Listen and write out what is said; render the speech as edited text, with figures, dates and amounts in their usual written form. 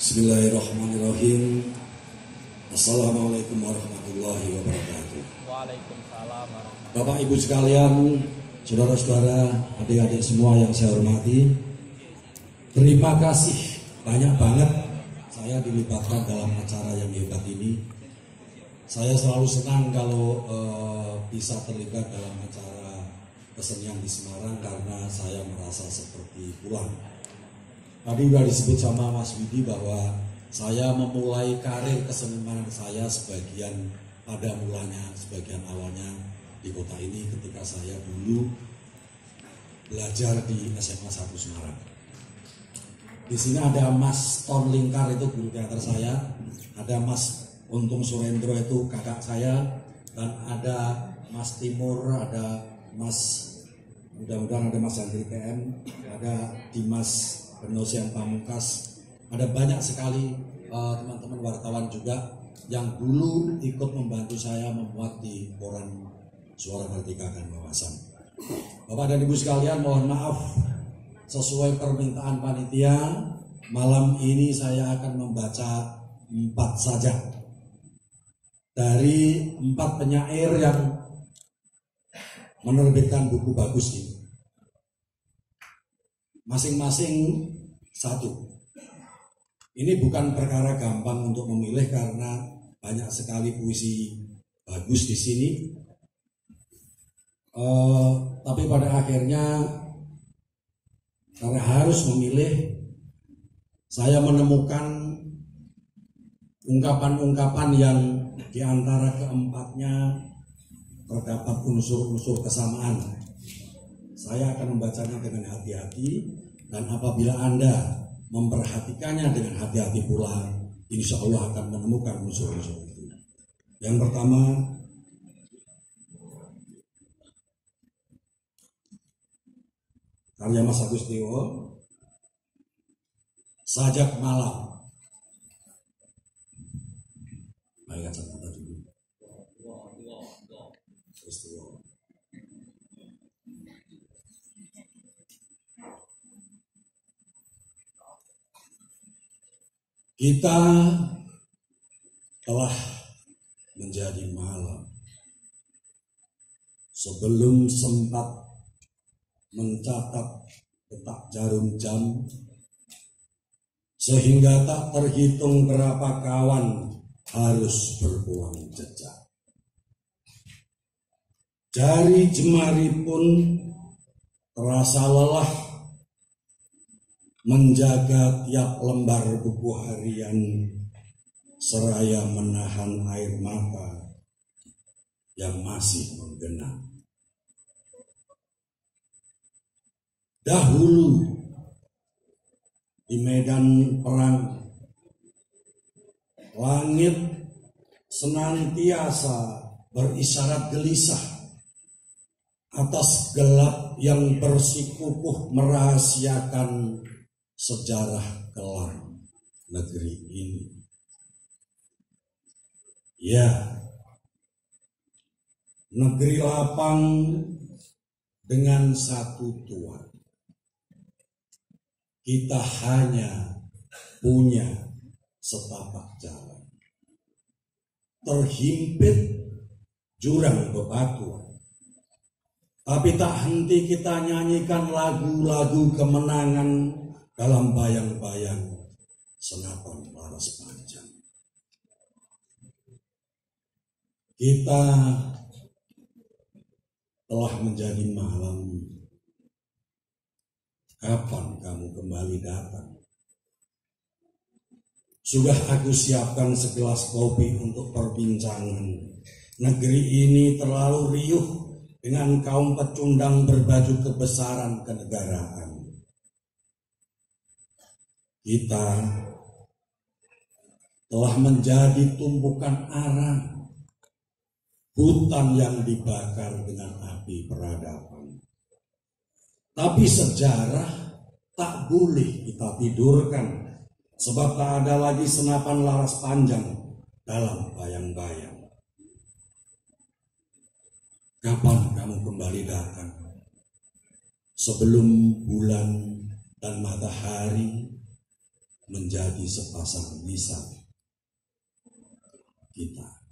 Bismillahirrahmanirrahim. Assalamualaikum warahmatullahi wabarakatuh. Waalaikumsalam warahmatullahi wabarakatuh. Bapak Ibu sekalian, saudara-saudara, adik-adik semua yang saya hormati, terima kasih banyak banget saya dilibatkan dalam acara yang hebat ini. Saya selalu senang kalau bisa terlibat dalam acara kesenian di Semarang karena saya merasa seperti pulang. Tadi sudah disebut sama Mas Widi bahwa saya memulai karir kesenian saya sebagian awalnya di kota ini ketika saya dulu belajar di SMA 1 Semarang. Di sini ada Mas Ton Lingkar, itu guru teater saya, ada Mas Untung Surendro, itu kakak saya, dan ada Mas Timur, ada Mas, mudah-mudahan ada Mas Andri TM, ada Dimas Penosian Pamungkas, ada banyak sekali teman-teman wartawan juga yang dulu ikut membantu saya memuat di koran Suara Merdeka dan Wawasan. Bapak dan Ibu sekalian, mohon maaf, sesuai permintaan panitia, malam ini saya akan membaca 4 saja dari 4 penyair yang menerbitkan buku bagus ini. Masing-masing 1. Ini bukan perkara gampang untuk memilih karena banyak sekali puisi bagus di sini. Tapi pada akhirnya karena harus memilih, saya menemukan ungkapan-ungkapan yang diantara keempatnya terdapat unsur-unsur kesamaan. Saya akan membacanya dengan hati-hati, dan apabila Anda memperhatikannya dengan hati-hati pula, insya Allah akan menemukan unsur-unsur itu. Yang pertama, karya Mas Agus Dewo, Sajak Malam. Baik, kacamata dulu. Kita telah menjadi malam sebelum sempat mencatat detak jarum jam, sehingga tak terhitung berapa kawan harus berbuang jejak. Jari jemari pun terasa lelah menjaga tiap lembar buku harian, seraya menahan air mata yang masih menggenang. Dahulu di medan perang, langit senantiasa berisyarat gelisah atas gelap yang bersikukuh merahasiakan sejarah kelam negeri ini. Ya, negeri lapang dengan satu tuan. Kita hanya punya setapak jalan, terhimpit jurang bebatuan. Tapi tak henti kita nyanyikan lagu-lagu kemenangan dalam bayang-bayang senapan laras panjang. Kita telah menjadi malam. Kapan kamu kembali datang? Sudah aku siapkan segelas kopi untuk perbincangan. Negeri ini terlalu riuh dengan kaum pecundang berbaju kebesaran kenegaraan. Kita telah menjadi tumpukan arang, hutan yang dibakar dengan api peradaban. Tapi sejarah tak boleh kita tidurkan, sebab tak ada lagi senapan laras panjang dalam bayang-bayang. Kapan kamu kembali datang? Sebelum bulan dan matahari menjadi sepasang lisan kita.